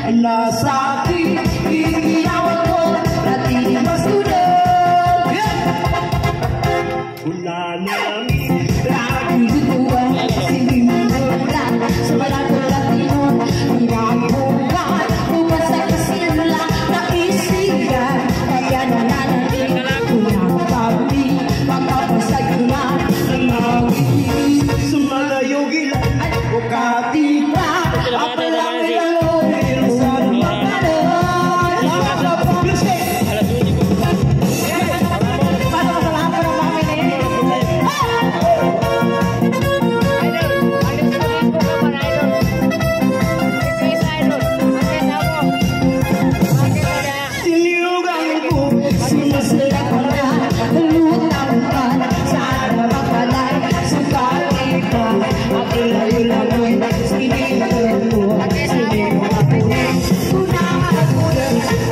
Nasa akin, iiyawan ko, dati mas tunay. Wala namin, lagi dituwa, sinimulan, sa balato latino, hinabukan, bukas sa kasinula, naisigan, kaya nananalig, unang kami, magpapasagulan, nangangiti, sumalayo gila, bukati pa, apalang ilalo.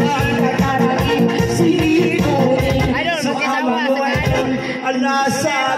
Nasa